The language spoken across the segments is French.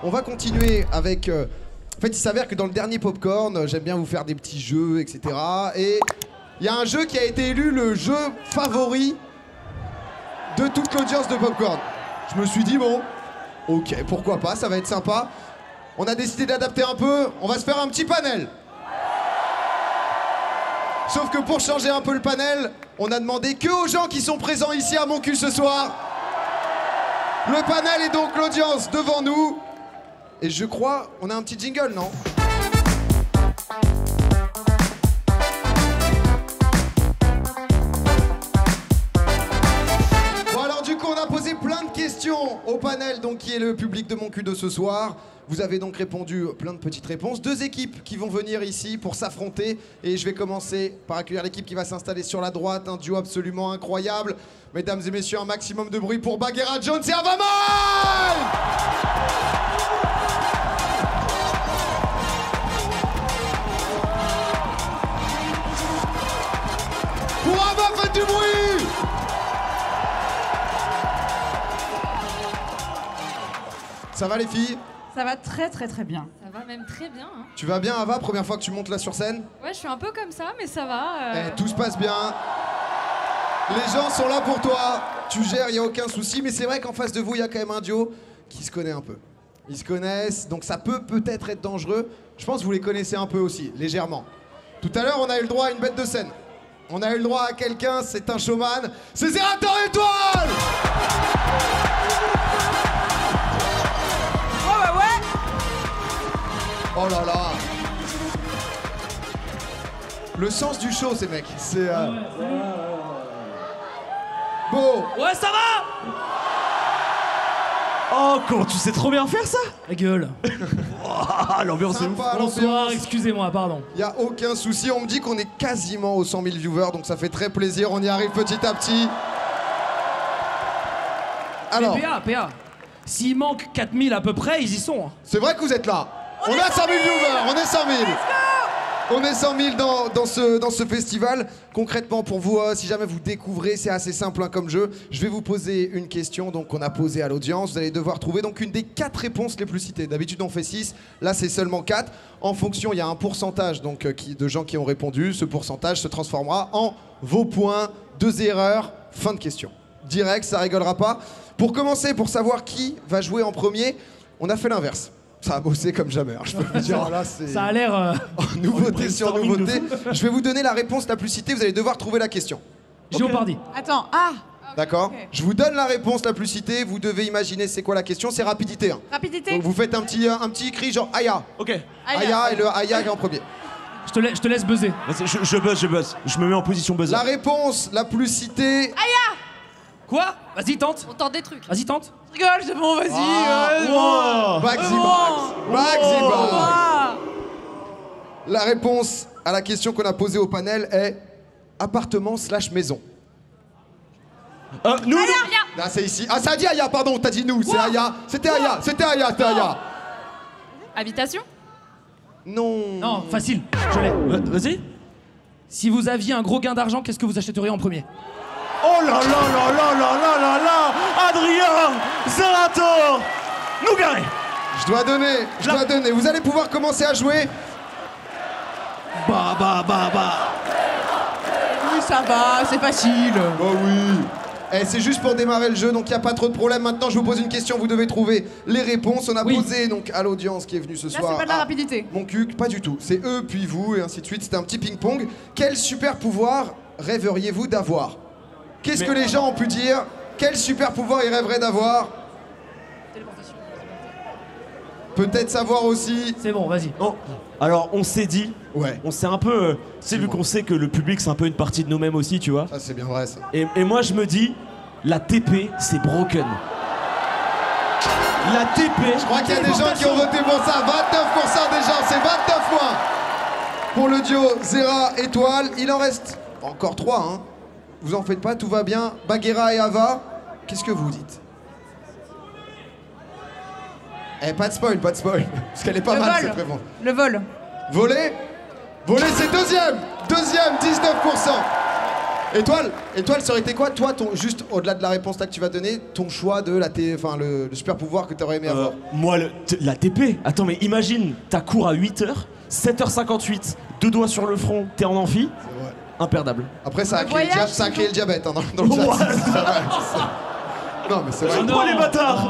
On va continuer avec... En fait, il s'avère que dans le dernier Popcorn, j'aime bien vous faire des petits jeux, etc. Et il y a un jeu qui a été élu le jeu favori de toute l'audience de Popcorn. Je me suis dit, bon, ok, pourquoi pas, ça va être sympa. On a décidé d'adapter un peu, on va se faire un petit panel. Sauf que pour changer un peu le panel, on a demandé que aux gens qui sont présents ici à Mon Cul ce soir. Le panel est donc l'audience devant nous. Et je crois, on a un petit jingle, non ? Bon alors du coup, on a posé plein de questions au panel, donc qui est le public de Mon Cul de ce soir. Vous avez donc répondu plein de petites réponses. 2 équipes qui vont venir ici pour s'affronter. Et je vais commencer par accueillir l'équipe qui va s'installer sur la droite. Un duo absolument incroyable. Mesdames et messieurs, un maximum de bruit pour Bagheera Jones et Avamal! Pour Ava, faites du bruit! Ça va les filles? Ça va très bien. Ça va même très bien. Hein. Tu vas bien Ava, première fois que tu montes là sur scène? Ouais, je suis un peu comme ça, mais ça va. Tout se passe bien. Les gens sont là pour toi. Tu gères, il n'y a aucun souci. Mais c'est vrai qu'en face de vous, il y a quand même un duo qui se connaît un peu. Ils se connaissent, donc ça peut peut-être être dangereux. Je pense que vous les connaissez un peu aussi, légèrement. Tout à l'heure, on a eu le droit à une bête de scène. On a eu le droit à quelqu'un, c'est un showman. C'est Zerator Étoile! Oh là là! Le sens du show, ces mecs. C'est. Beau! Ouais, ça va! Oh, comment tu sais trop bien faire ça? La gueule. Oh, l'ambiance est ouf. Sympa, Bonsoir, l'ambiance. excusez-moi, pardon. Y a aucun souci, on me dit qu'on est quasiment aux 100 000 viewers, donc ça fait très plaisir, on y arrive petit à petit. Alors, Mais PA, s'il manque 4000 à peu près, ils y sont. Hein. c'est vrai que vous êtes là. On a 100 000 viewers, on est 100 000. On est 100 000 dans ce festival. Concrètement, pour vous, si jamais vous découvrez, c'est assez simple hein, comme jeu. Je vais vous poser une question donc qu'on a posée à l'audience. Vous allez devoir trouver donc une des 4 réponses les plus citées. D'habitude, on fait 6. Là, c'est seulement 4. En fonction, il y a un pourcentage donc, de gens qui ont répondu. Ce pourcentage se transformera en vos points, 2 erreurs, fin de question. Direct, ça rigolera pas. Pour commencer, pour savoir qui va jouer en premier, on a fait l'inverse. Ça a bossé comme jamais, hein, je peux vous dire. Là, c'est... Ça a l'air. Nouveauté sur nouveauté. Je vais vous donner la réponse la plus citée, vous allez devoir trouver la question. Géopardy. Attends, D'accord ok. Je vous donne la réponse la plus citée, vous devez imaginer c'est quoi la question, c'est rapidité. Hein. rapidité. Donc vous faites un petit cri genre Aya. Ok. Aya et le Aya est en premier. Je te laisse buzzer. Vas-y, je buzz. Je me mets en position buzzer. La réponse la plus citée. Quoi? Vas-y, tente. On tente des trucs. Vas-y, tente. Je rigole, c'est bon, vas-y. Bagzy Bags. La réponse à la question qu'on a posée au panel est appartement / maison. Nous, Là c'est ici. Ah ça a dit Aya, pardon, t'as dit nous, c'est Aya. C'était Aya. Habitation? Non. Non, facile. Je l'ai. Vas-y. Si vous aviez un gros gain d'argent, qu'est-ce que vous achèteriez en premier? Oh là là là là là là là Adrien Zerator Nougaré. Je dois donner. Vous allez pouvoir commencer à jouer. Bah. Oui, ça va, c'est facile. Oh oui. C'est juste pour démarrer le jeu, donc il n'y a pas trop de problème. Maintenant, je vous pose une question, vous devez trouver les réponses. On a posé donc à l'audience qui est venue ce Là, soir. c'est pas de la rapidité. Mon cul, pas du tout. C'est eux, puis vous, et ainsi de suite. C'était un petit ping-pong. Quel super pouvoir rêveriez-vous d'avoir? Qu'est-ce que les gens ont pu dire? Quel super pouvoir ils rêveraient d'avoir? Peut-être savoir aussi. C'est bon, vas-y. Oh. Alors, on s'est dit, Ouais, on s'est un peu... c'est vu qu'on sait que le public, c'est un peu une partie de nous-mêmes aussi, tu vois. ça c'est bien vrai ça. Et moi, je me dis, la TP, c'est broken. La TP... Je crois qu'il y a des gens qui ont voté pour ça. 29% des gens, c'est 29 points pour le duo Zera Étoile. Il en reste encore 3, hein. Vous en faites pas, tout va bien. Bagheera et Ava, qu'est-ce que vous dites? Pas de spoil. Parce qu'elle est pas Le mal vol. cette réponse. Le vol. Voler, c'est deuxième, 19%. Étoile, ça aurait été quoi, toi, juste au-delà de la réponse là que tu vas donner, ton choix de le super pouvoir que t'aurais aimé avoir? Moi, la TP. Attends, mais imagine, t'as cours à 8h, 7h58, 2 doigts sur le front, t'es en amphi. C'est vrai. Imperdable. Après, ça a Le créé voyage, le diabète hein, dans le chat. What? C'est vrai. Non, mais c'est vrai. Oh les bâtards!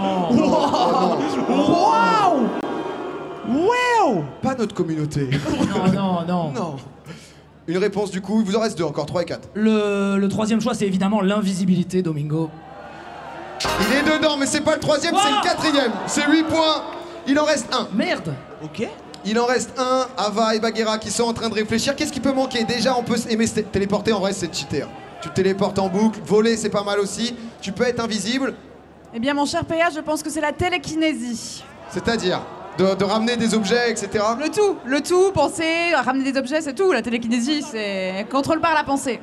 Waouh! Wow! Pas notre communauté. Non. Une réponse du coup, il vous en reste 2 encore, 3 et 4. Le troisième choix, c'est évidemment l'invisibilité, Domingo. Il est dedans, mais c'est pas le troisième, c'est le quatrième. C'est 8 points. Il en reste 1. Merde. Ok. Il en reste 1. Ava et Bagheera qui sont en train de réfléchir. Qu'est-ce qui peut manquer? Déjà, on peut aimer se téléporter. En vrai, c'est cheater. Tu te téléportes en boucle. Voler, c'est pas mal aussi. Tu peux être invisible. Eh bien, mon cher PA, je pense que c'est la télékinésie. C'est-à-dire de ramener des objets, etc. Le tout, penser, ramener des objets, c'est tout. La télékinésie, c'est contrôle par la pensée.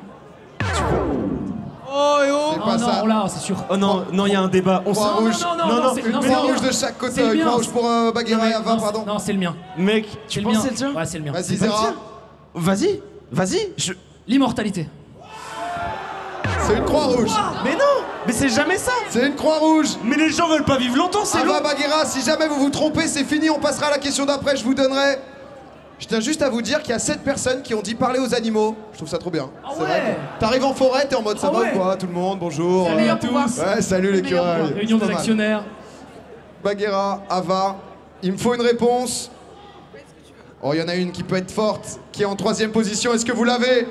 Oh, et oh. C'est pas ça. Non, là, c'est sûr. Oh non, il y a un débat. On Croix sait. rouge. Non, c'est- Une non, croix c'est rouge bien. de chaque côté. C'est Une bien. croix rouge pour Bagheera et Ava, pardon. Non, c'est le mien. Mec, C'est tu le penses mien. que c'est le tien? Ouais, c'est le mien. Vas-y, C'est pas le Zera. tien. Vas-y. L'immortalité. C'est une croix rouge. Mais non, mais c'est jamais ça. C'est une croix rouge. Mais les gens veulent pas vivre longtemps, c'est long. Ava, Bagheera, si jamais vous vous trompez, c'est fini. On passera à la question d'après. Je vous donnerai. Je tiens juste à vous dire qu'il y a 7 personnes qui ont dit parler aux animaux. Je trouve ça trop bien. Ah C'est ouais. vrai. T'arrives en forêt, t'es en mode ça Ah va ouais. ou quoi? Tout le monde, bonjour. C'est le meilleur tous. pouvoir. Ouais, salut les meilleur cureuils. Réunion C'est des pas mal. actionnaires. Bagheera, Ava, il me faut une réponse. Oh, il y en a une qui peut être forte, qui est en 3e position. Est-ce que vous l'avez?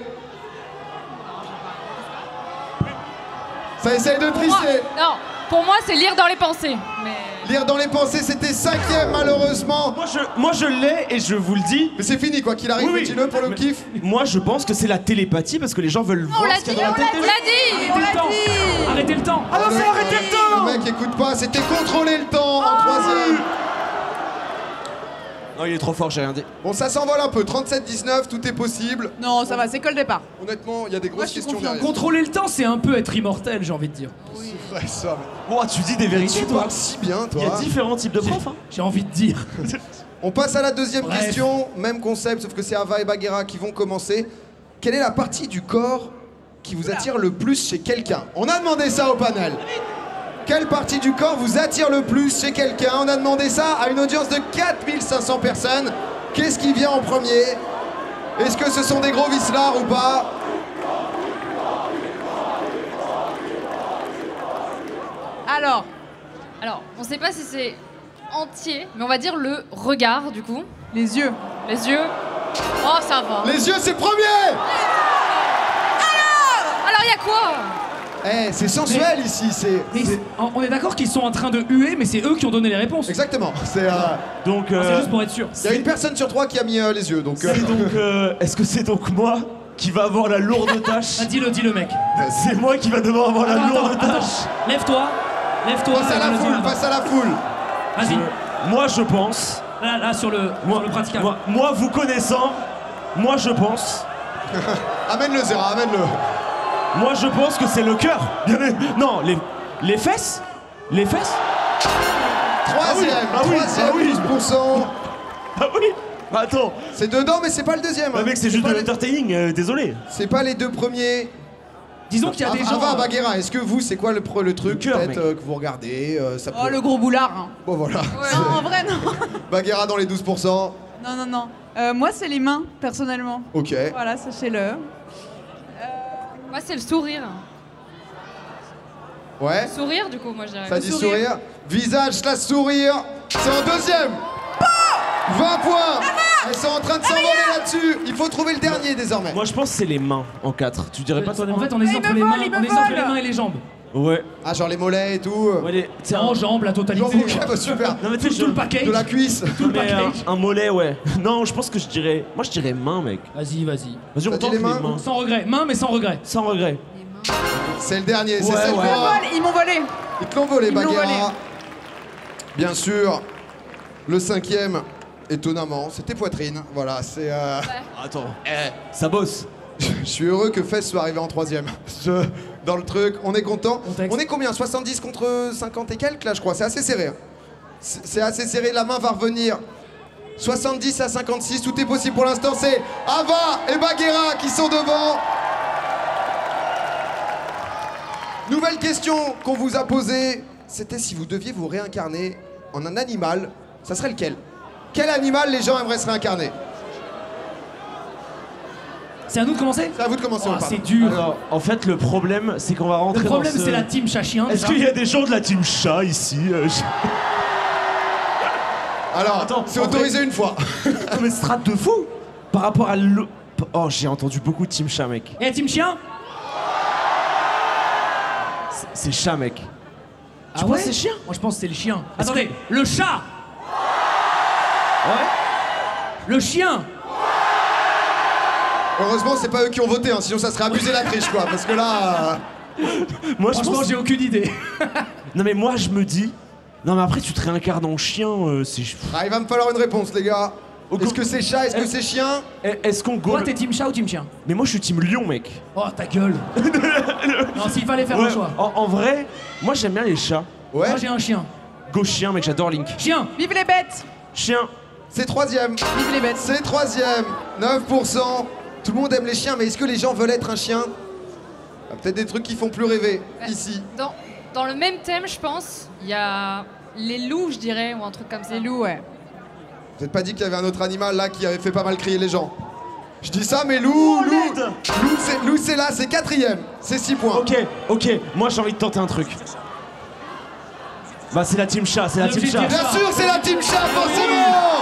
Ça essaye de Moi, tricher. non, pour moi, c'est lire dans les pensées. Mais... Lire dans les pensées, c'était 5e malheureusement. Moi je l'ai et je vous le dis. Mais c'est fini quoi qu'il arrive, Oui, oui. dis-le pour le Mais- kiff. Moi je pense que c'est la télépathie parce que les gens veulent On voir l'a ce qu'il dit, y a on dans la tête des gens. l'a dit. Arrêtez le temps. Arrêtez le temps. Ah non, c'est arrêter le temps. Le mec écoute pas, c'était contrôler le temps en 3e. Non, il est trop fort, j'ai rien dit. Bon, ça s'envole un peu, 37-19, tout est possible. Non, ça va, c'est que le départ. Honnêtement, il y a des Moi, grosses je suis questions confiante. derrière. Contrôler le temps, c'est un peu être immortel, j'ai envie de dire. C'est vrai ça, mais... Oh, tu dis des vérités, Tu toi. parles si bien, Il y a toi. différents types de profs. Hein. J'ai envie de dire. On passe à la 2e Bref. question, même concept, sauf que c'est Ava et Bagheera qui vont commencer. Quelle est la partie du corps qui vous attire le plus chez quelqu'un? On a demandé ça au panel. Quelle partie du corps vous attire le plus chez quelqu'un? On a demandé ça à une audience de 4500 personnes. Qu'est-ce qui vient en premier? Est-ce que ce sont des gros vislards ou pas? Alors, Alors, on sait pas si c'est entier, mais on va dire le regard, du coup. les yeux. Les yeux. Oh, ça va. Les yeux, c'est premier! Alors, il y a quoi? Eh, c'est sensuel ici, c'est... Mais on est d'accord qu'ils sont en train de huer, mais c'est eux qui ont donné les réponses. Exactement, c'est... Donc, C'est juste pour être sûr. Il y a une personne sur 3 qui a mis les yeux, donc... c'est donc, est-ce que c'est donc moi qui va avoir la lourde tâche? Ah, dis-le, mec. C'est moi qui va devoir avoir la lourde tâche. Lève-toi. Lève-toi. Passe à la vas-y, foule, là-bas. passe à la foule. Vas-y. Moi je pense. Là, sur le praticable. Moi vous connaissant, moi je pense. Amène-le, Zera, amène-le. Moi je pense que c'est le cœur. Non, les fesses. Les fesses. 3e, 3e, 12%. Ah oui. Attends, C'est dedans, mais c'est pas le 2e. hein. mec, c'est juste pas de les- l'entertaining. Désolé. C'est pas les 2 premiers. Disons qu'il y a des gens. Ava, Bagheera, est-ce que vous, c'est quoi le truc Le cœur, peut-être mec. que vous regardez ça Oh, peut- le gros boulard. Hein. Bon, voilà. Non, en vrai, non. Bagheera dans les 12%. Non. Moi, c'est les mains, personnellement. Ok. Voilà, sachez-le. Moi, c'est le sourire. Ouais. Sourire, du coup, moi, je dirais. Ça Le dit sourire. Visage slash sourire. C'est en 2e. 20 points. Elles sont en train de s'envoler là-dessus. Il faut trouver le dernier désormais. Moi je pense que c'est les mains en 4. Tu dirais pas toi les En mains? fait, on est il entre me les vole, mains, il me on est entre vole. les mains et les jambes. Ouais. Ah, genre les mollets et tout. Ouais, C'est en jambes, la totalité. Genre, ok, bah, super. Non mais tu sais, Tout le package. De la cuisse. Tout le mais, package. un mollet, ouais. Non, je pense que je dirais. Moi je dirais main, mec. Vas-y. Vas-y, T'as on dit tente les les mains mains. Sans regret. Main, mais sans regret. Sans regret. C'est le dernier, c'est Ouais, cette ouais. fois. Ils m'ont volé. Ils te l'ont volé, Ils me l'ont Bagheera. volé. Bien sûr. Le 5e, étonnamment, c'était poitrine. Voilà, c'est... Attends. Ça bosse. Je suis heureux que Fess soit arrivé en 3e. Dans le truc, on est content. Contexte. On est combien? 70 contre 50 et quelques là, je crois. C'est assez serré. hein. C'est assez serré, la main va revenir. 70 à 56, tout est possible pour l'instant. C'est Ava et Bagheera qui sont devant. Nouvelle question qu'on vous a posée, c'était si vous deviez vous réincarner en un animal, ça serait lequel? Quel animal les gens aimeraient se réincarner? C'est à nous de commencer? C'est à vous de commencer, Oh, on parle. c'est dur. Alors, en fait, le problème, c'est qu'on va rentrer Le problème, dans ce... c'est la team chat-chien. Est-ce déjà. qu'il y a des gens de la team chat ici Alors, Attends, c'est en autorisé une fois. Non mais strat de fou par rapport à l'eau. Oh, j'ai entendu beaucoup de team chat, mec. Et la team chien? C'est chat, mec. Ah penses ouais que c'est chien? Moi, je pense que c'est le chien. Est-ce Attendez, le chat! Ouais. Le chien! Heureusement, c'est pas eux qui ont voté, hein, sinon ça serait abuser la triche, quoi. Parce que là. Moi, je Franchement, pense. j'ai aucune idée. Non mais moi, je me dis. Non mais après, tu te réincarnes en chien, c'est. Ah, il va me falloir une réponse, les gars. Au Est-ce go- que c'est chat? Est-ce que c'est chien? Est-ce qu'on go? Toi, t'es team chat ou team chien? Mais moi, je suis team lion, mec. Oh, ta gueule! Non, s'il fallait faire Ouais, un choix. en vrai, moi, j'aime bien les chats. Ouais. Moi, j'ai un chien. Go chien, mec, j'adore Link. Chien! Vive les bêtes! Chien. C'est troisième. Vive les bêtes! C'est troisième. 9%. Tout le monde aime les chiens, mais est-ce que les gens veulent être un chien? Ah, peut-être des trucs qui font plus rêver, ici. Dans le même thème, je pense, il y a les loups, je dirais, ou un truc comme ça. Les loups, ouais. Vous n'êtes pas dit qu'il y avait un autre animal là qui avait fait pas mal crier les gens? Je dis ça, mais loup, loup, c'est là, c'est quatrième. C'est 6 points. Ok, moi, j'ai envie de tenter un truc. Bah, c'est la team chat, c'est la team chat. L'objectif- Bien sûr, c'est la team chat, forcément.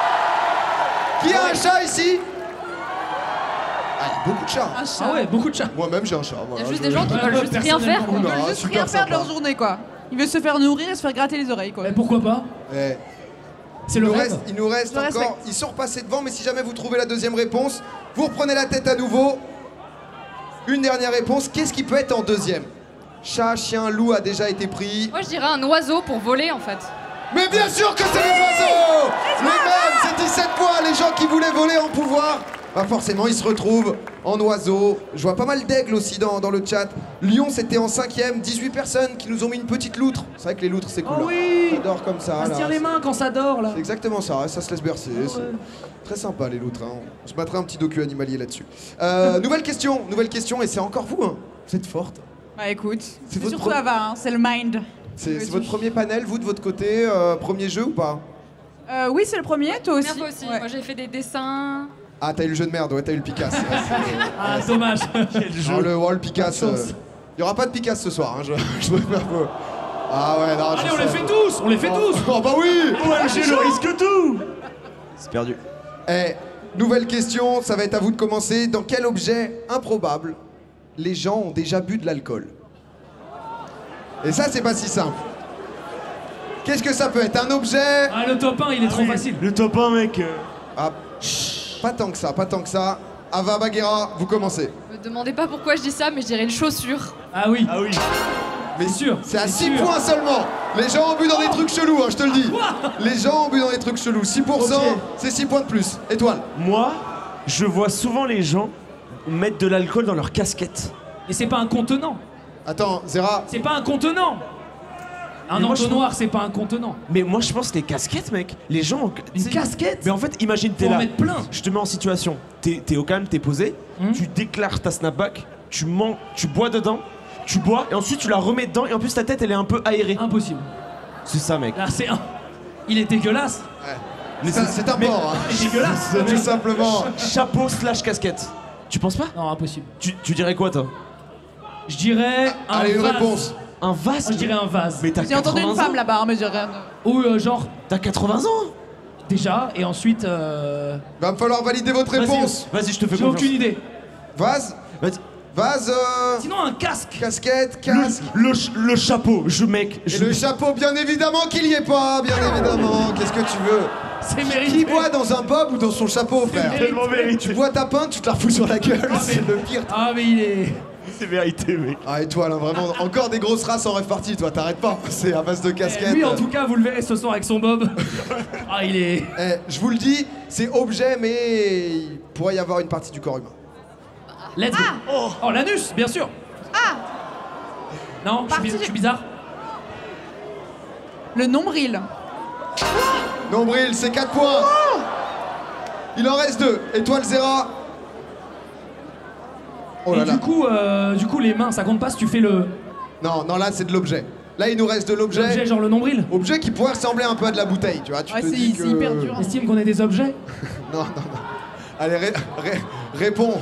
Qui a un chat ici? Ah, il y a beaucoup de chats. Un chat. Ah ouais, beaucoup de chats. Moi-même, j'ai un chat. Il y voilà, a juste je- des gens qui veulent juste rien faire. Personnellement, Ils Non, veulent juste super rien faire de leur sympa. journée, quoi. Ils veulent se faire nourrir et se faire gratter les oreilles, quoi. Mais pourquoi pas? Eh, C'est le rêve. il nous reste Je le encore. respecte. Ils sont repassés devant, mais si jamais vous trouvez la deuxième réponse, vous reprenez la tête à nouveau. Une dernière réponse. Qu'est-ce qui peut être en deuxième? Chat, chien, loup a déjà été pris. Moi, je dirais un oiseau pour voler, en fait. Mais bien sûr que c'est les oiseaux! Les mêmes, c'est 17 points. Les gens qui voulaient voler en pouvoir, bah forcément, ils se retrouvent en oiseaux. Je vois pas mal d'aigles aussi dans le chat. Lyon, c'était en cinquième. 18 personnes qui nous ont mis une petite loutre. C'est vrai que les loutres, c'est cool. Oh hein. oui! J'adore comme ça. On se là. tire les mains quand ça dort, là. C'est exactement ça, hein, ça se laisse bercer. ouais. C'est très sympa les loutres. Hein. On se mettrait un petit docu animalier là-dessus. Nouvelle question, et c'est encore vous. Hein. Vous êtes forte. Bah écoute, c'est votre surtout pro- Ava, hein, c'est le mind. C'est votre premier panel, vous de votre côté, premier jeu ou pas? Oui, c'est le premier, toi aussi. Première fois aussi. Ouais. Moi, j'ai fait des dessins. Ah, t'as eu le jeu de merde, ouais, t'as eu le Picasso. Ouais, Ah, dommage. Quel jeu. le Picasso. Pas de chance. Il y aura pas de Picasso ce soir, hein, je préfère peu. Ah ouais, non, Allez, je on les sais. fait tous! On les fait tous! Oh bah oui! OMG, le risque tout. C'est perdu. Eh, nouvelle question, ça va être à vous de commencer. Dans quel objet improbable les gens ont déjà bu de l'alcool? Et ça, c'est pas si simple. Qu'est-ce que ça peut être? Un objet? Ah, le top 1, il est trop facile. Le top 1, mec. Ah, pas tant que ça, pas tant que ça. Ava Baguera, vous commencez. Me demandez pas pourquoi je dis ça, mais je dirais une chaussure. Ah oui. Ah oui. Mais C'est sûr, c'est à c'est 6 sûr. points seulement. Les gens ont bu dans des trucs chelous, hein, je te le dis. Les gens ont bu dans des trucs chelous. 6%, Ok. c'est 6 points de plus. Étoile. Moi, je vois souvent les gens mettre de l'alcool dans leur casquette. Et c'est pas un contenant. Attends, Zera. C'est pas un contenant. Un Mais moi, je entonnoir, c'est pas un contenant. Mais moi, je pense que les casquettes, mec, les gens. Une tu sais- casquette? Mais en fait, imagine, t'es Faut en là. mettre plein. Je te mets en situation. T'es au calme, t'es posé. Hmm. Tu déclares ta snapback. Tu bois dedans. Tu bois et ensuite tu la remets dedans. Et en plus, ta tête, elle est un peu aérée. Impossible. C'est ça, mec. Là, c'est un. Il est dégueulasse. C'est un porc. Hein. Il est dégueulasse. C'est tout simplement. Chapeau slash casquette. Tu penses pas? Non, impossible. Tu dirais quoi, toi? Je dirais un Allez, une vase. réponse. Un vase? Moi, je dirais un vase. Mais t'as J'ai entendu 80 une femme ans. là-bas, hein, mais j'ai rien. Ou genre, T'as 80 ans? déjà, et ensuite. Va me falloir valider votre réponse. Vas-y, je te fais J'ai confiance. aucune idée. Vase. Vas-y. Vase. Sinon, un casque. Casquette, casque. Le chapeau, mec. Et le chapeau, bien évidemment qu'il y est pas, bien évidemment. Qu'est-ce que tu veux? C'est Qui mérité. boit dans un bob ou dans son chapeau, frère? tellement mérité. Tu bois ta pinte, tu te la refous sur la gueule, mais- c'est le pire. Ah, mais il est. C'est vérité, mec. Ah, étoile, hein, vraiment, encore des grosses races en rêve partie, toi, t'arrêtes pas. C'est à base de casquette. Lui, en tout cas, vous le verrez ce soir avec son bob. Ah, il est. Eh, je vous le dis, c'est objet, mais il pourrait y avoir une partie du corps humain. Let's go. Oh, l'anus, bien sûr. Ah, Non, je suis bizarre. le nombril. Nombril, c'est 4 points. Il en reste 2. Étoile Zera. Oh là Et là. du coup, les mains, ça compte pas si tu fais le. Non, non, là c'est de l'objet. Là il nous reste de L'objet, l'objet. genre le nombril. Objet qui pourrait ressembler un peu à de la bouteille, tu vois. Tu Ouais, te c'est dis que... hyper dur. Estime qu'on est des objets. Non, non, non. Allez, réponds.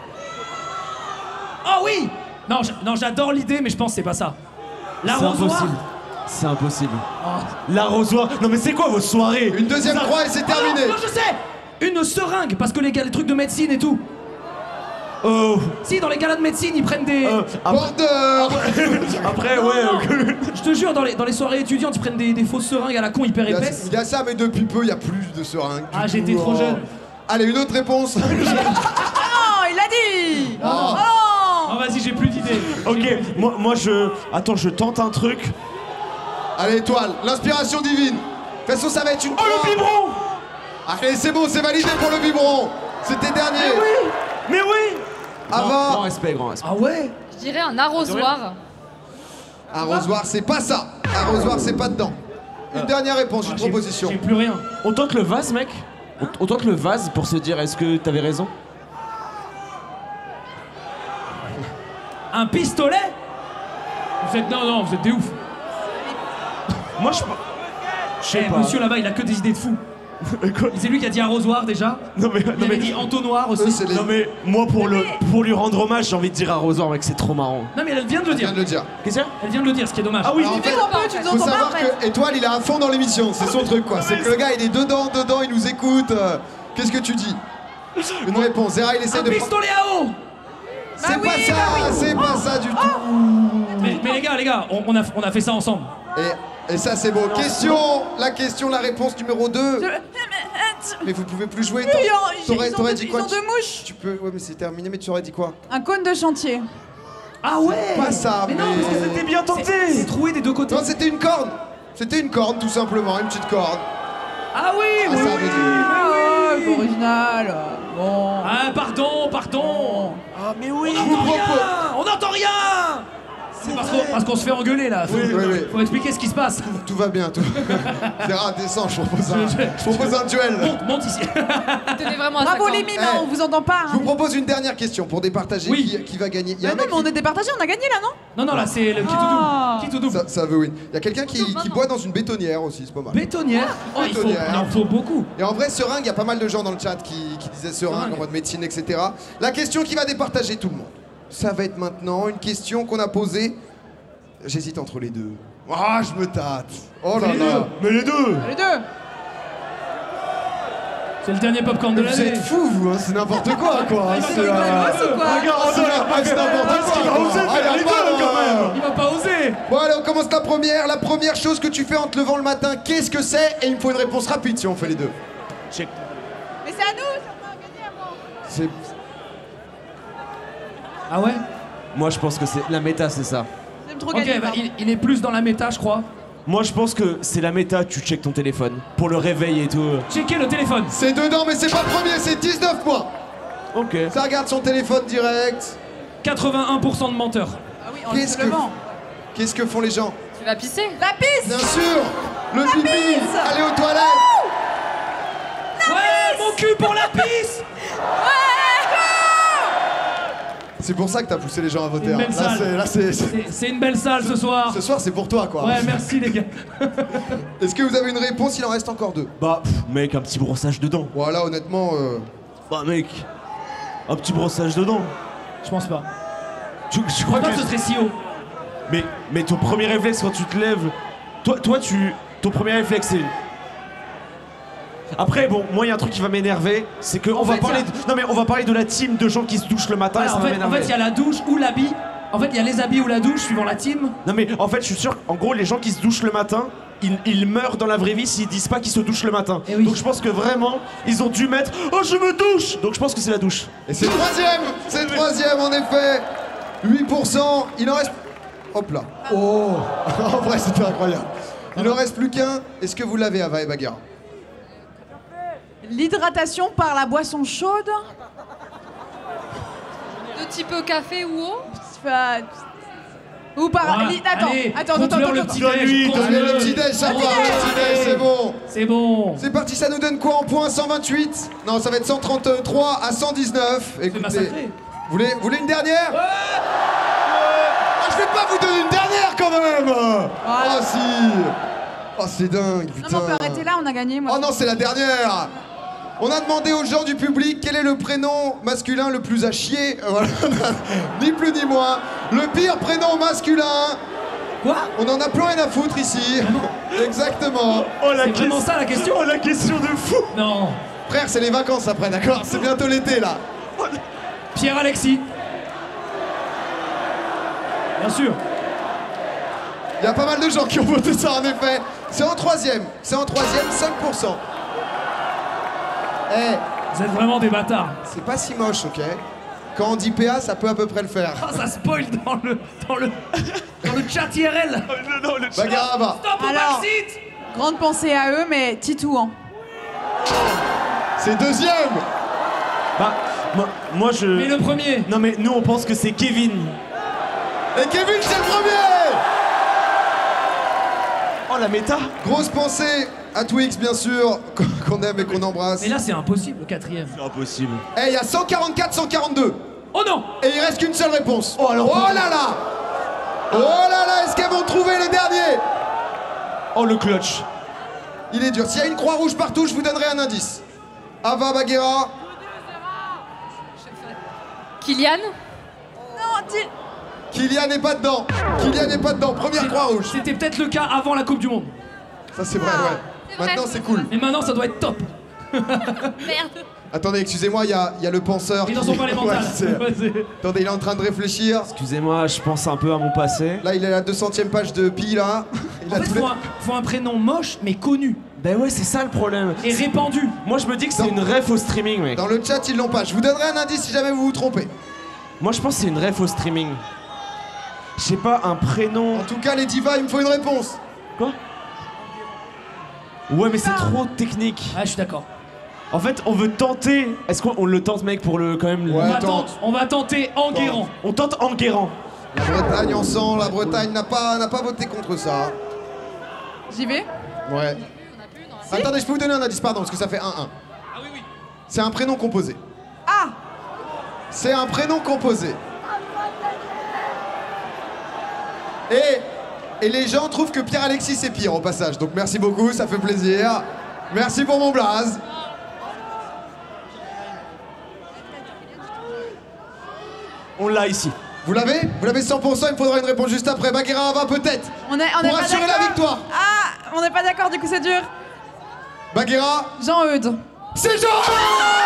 Oh oui. Non, non, j'adore l'idée, mais je pense que c'est pas ça. L'arrosoir. C'est impossible. L'arrosoir. Non mais c'est quoi vos soirées? Une deuxième croix et c'est Ah non, terminé. non, je sais. Une seringue, parce que les trucs de médecine et tout. Oh. Si, dans les galas de médecine, ils prennent des... Border. Après, ouais. Je te jure, dans les soirées étudiantes, ils prennent des fausses seringues à la con hyper épaisses. Il y a ça, mais depuis peu, il y a plus de seringues. du Ah, tout. j'étais trop jeune. Allez, une autre réponse. Oh, il l'a dit. Oh. Oh, vas-y, j'ai plus d'idées. Ok, moi je... Attends, je tente un truc. Allez, étoile, l'inspiration divine. De toute façon, ça va être une Oh, croix. le biberon! Allez, c'est bon, c'est validé pour le biberon. C'était dernier. Mais oui! Avant. Grand respect, grand respect. Ah ouais. Je dirais un arrosoir. Arrosoir, c'est pas ça. Arrosoir, c'est pas dedans. Une dernière réponse, une proposition. J'ai plus rien. On tente le vase, mec? On tente le vase pour se dire, est-ce que t'avais raison? Un pistolet. Vous êtes... Non, vous êtes des ouf. Moi, je sais Eh, pas. monsieur là-bas, il a que des idées de fou. Quoi? C'est lui qui a dit arrosoir déjà. Non mais, Il avait dit entonnoir aussi. Eux, c'est les... non mais moi pour lui rendre hommage, j'ai envie de dire arrosoir, mec, c'est trop marrant. Non mais elle vient de le Je dire. viens de le dire. Qu'est-ce que Elle vient de le dire, ce qui est dommage. Ah oui, Alors, en fait, Tu nous faut entends pas, savoir en fait. que Étoile, il est à fond dans l'émission. C'est son truc, quoi. C'est que le gars, il est dedans, il nous écoute. Qu'est-ce que tu dis? Une réponse. Zera, il essaie Un de... pistolet à eau. C'est Bah pas oui, ça, bah oui. c'est pas ça du tout. Mais les gars, on a fait ça ensemble. Et ça, c'est beau. La réponse numéro 2. Mais vous pouvez plus jouer. T'aurais dit quoi? Ils ont deux mouches. Tu peux... Ouais, mais c'est terminé, mais tu aurais dit quoi? Un cône de chantier. Ah ouais. Pas ça, Mais non, parce que c'était bien tenté. C'est troué des deux côtés. Non, c'était une corne. C'était une corne, tout simplement. Une petite corne. Ah oui, Ah, oui, ça oui. veut dire. Ah, ouais, original. Bon. Ah pardon. Ah mais oui. On n'entend rien. C'est parce qu'on se fait engueuler là. Oui. Faut expliquer ce qui se passe. Tout va bien, tout. Zera, descends, je propose un duel. Monte ici. Tenez vraiment à sa Bravo corde. les mimes, Eh, on vous entend pas. Je vous propose une dernière question pour départager Oui. qui va gagner. Il y a Mais un non, mec mais on est départagés, on a gagné là, non? Non, là c'est le Ah. qui tout double. ça veut win. Il y a quelqu'un qui boit dans une bétonnière aussi, c'est pas mal. Bétonnière. Oh, Bétonnière. il en faut beaucoup. Et en vrai, seringue, il y a pas mal de gens dans le chat qui disaient seringue en mode médecine, etc. La question qui va départager tout le monde, ça va être maintenant une question qu'on a posée. J'hésite entre les deux. Ah, je me tâte. Oh là Les deux. là. Mais les deux. Les deux. C'est le dernier popcorn de Vous l'année. êtes fous, vous, hein, c'est n'importe quoi, quoi. C'est une gosse ou quoi? C'est n'importe quoi. Il va oser Ah, faire y a les pas, deux, quand même. Il va pas oser. Bon, allez, on commence la première. La première chose que tu fais en te levant le matin, qu'est-ce que c'est? Et il me faut une réponse rapide si on fait les deux. Check. Mais c'est à nous, ça va gagner avant. C'est... Ah ouais. Moi je pense que c'est la méta, c'est ça. J'aime trop Ok, gagner. bah, pardon. il est plus dans la méta, je crois. Moi je pense que c'est la méta, tu check ton téléphone pour le réveil et tout. Checker le téléphone. C'est dedans, mais c'est pas premier, c'est 19 points. Ok. Ça regarde son téléphone direct. 81% de menteurs. Ah oui, en Qu'est-ce le que... levant. Qu'est-ce que font les gens? Tu vas pisser? La pisse. Bien sûr. Le pipi. pisse. Allez aux toilettes. Ouais, mon cul pour la pisse. C'est pour ça que t'as poussé les gens à voter. Une hein. belle salle. Là, c'est... C'est une belle salle ce soir. Ce soir, c'est pour toi, quoi. Ouais, merci les gars. Est-ce que vous avez une réponse? Il en reste encore deux. Bah mec, un petit brossage dedans. Voilà, honnêtement... Bah mec, un petit brossage dedans. Je pense pas. Tu Je crois crois pas que... que ce serait si haut. Mais ton premier réflexe quand tu te lèves... Ton premier réflexe c'est... Après bon, moi il y a un truc qui va m'énerver, c'est que on va fait, parler y a- Non mais on va parler de la team de gens qui se douchent le matin et Voilà, ça en va fait, m'énerver. il y a la douche ou l'habit. En fait, il y a les habits ou la douche suivant la team. Non mais en fait je suis sûr, en gros les gens qui se douchent le matin, ils meurent dans la vraie vie s'ils disent pas qu'ils se douchent le matin. Eh oui. Donc je pense que vraiment, ils ont dû mettre « Oh je me douche !» Donc je pense que c'est la douche. Et c'est le troisième. C'est le troisième, en effet. 8%. Il en reste... Hop là. Oh. En vrai, c'était incroyable. Il en reste plus qu'un. Est-ce que vous l'avez, Ava et Bagarre? L'hydratation par la boisson chaude. De type café ou eau? Enfin, ou par... Ouais, allez, compte-leur le petit déj, compte-le. Allez, le petit déj, ça part. Le petit déj, c'est bon. C'est bon. C'est parti, ça nous donne quoi en points? 128? Non, ça va être 133 à 119. C'est Écoutez, massacré. vous voulez une dernière? Ah, je vais pas vous donner une dernière. quand même. Ah si. Oh c'est dingue, Non, mais putain. on peut arrêter là, on a gagné, moi. Oh non, c'est la dernière. On a demandé aux gens du public quel est le prénom masculin le plus à chier. Voilà. Ni plus ni moins. Le pire prénom masculin. Quoi? On en a plein rien à foutre ici. Exactement. Oh la C'est vraiment ça la question? Oh la question de fou. Non. Frère, c'est les vacances après, d'accord? C'est bientôt l'été là. Pierre-Alexis. Bien sûr. Il y a pas mal de gens qui ont voté ça en effet. C'est en troisième. C'est en troisième, 5%. Eh, Vous êtes vraiment des bâtards. c'est pas si moche, ok? Quand on dit PA, ça peut à peu près le faire. Ah, ça spoil dans le chat IRL. Bagaraba. Stop au Alors. backseat. Grande pensée à eux, mais Titouan. C'est deuxième. Bah, moi je. Mais le premier. Non mais nous on pense que c'est Kevin. Et Kevin, c'est le premier. Oh la méta. Grosse pensée à Twix, bien sûr, qu'on aime et qu'on embrasse. Mais là c'est impossible, le quatrième. C'est impossible. Eh, il y a 144-142. Oh non. Et il reste qu'une seule réponse. Oh, alors- Oh là là. Oh là là, est-ce qu'elles vont trouver le dernier? Oh le clutch. Il est dur. S'il y a une croix rouge partout, je vous donnerai un indice. Ava, Baguera. Kylian. Kylian n'est pas dedans. Kylian n'est pas dedans. Première croix rouge. C'était peut-être le cas avant la Coupe du Monde. Ça, c'est vrai, ouais. C'est vrai. Maintenant, c'est cool. Et maintenant ça doit être top. Merde. Attendez, excusez-moi, il y a le penseur. Il est dans qui- son palais mental. Ouais, c'est- Ouais, c'est- Attendez, il est en train de réfléchir. Excusez-moi, je pense un peu à mon passé. Là, il est à la 200e page de Pi, là. Il En a fait, tous les- faut un prénom moche mais connu Ben ouais, c'est ça le problème. et répandu. Moi je me dis que c'est Non. une ref au streaming, mec. Dans le chat, ils l'ont pas. Je vous donnerai un indice si jamais vous vous trompez. Moi je pense que c'est une ref au streaming. Je sais pas, un prénom. En tout cas, les divas, il me faut une réponse. Quoi? Ouais, mais c'est trop technique. Ah, je suis d'accord. En fait, on veut tenter. Est-ce qu'on le tente, mec, pour le quand même. Ouais. On va tenter Enguerrand. On tente Enguerrand. La Bretagne en sang, la Bretagne n'a pas voté contre ça. J'y vais. Ouais. Attendez, je peux vous donner un indice, pardon, parce que ça fait 1-1. Ah oui, oui. C'est un prénom composé. Ah. C'est un prénom composé. Et les gens trouvent que Pierre-Alexis c'est pire au passage. Donc merci beaucoup, ça fait plaisir. Merci pour mon blaze. On l'a ici. Vous l'avez? Vous l'avez 100%, il me faudra une réponse juste après. Baguera va peut-être. On est Pour pas assurer la d'accord. victoire. Ah, on n'est pas d'accord, du coup c'est dur. Baguera, Jean-Eudes. c'est Jean-Eudes.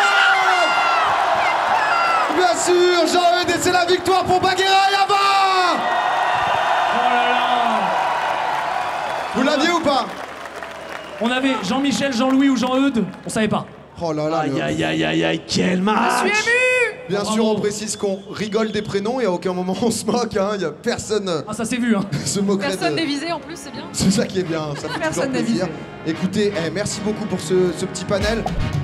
Bien sûr, Jean-Eudes, et c'est la victoire pour Baguera et Ava. Oh là là. Vous l'aviez ou pas? On avait Jean-Michel, Jean-Louis ou Jean-Eudes. On savait pas. Oh là là. Aïe aïe aïe aïe aïe, quel match! Je suis ému. Bien Bravo. sûr, on précise qu'on rigole des prénoms et à aucun moment on se moque. Il y a personne Ah, ça s'est vu, hein. se moquerait Personne de... n'est visé en plus, c'est bien. C'est ça qui est bien, ça fait Personne toujours n'est plaisir. visé. Écoutez, merci beaucoup pour ce petit panel.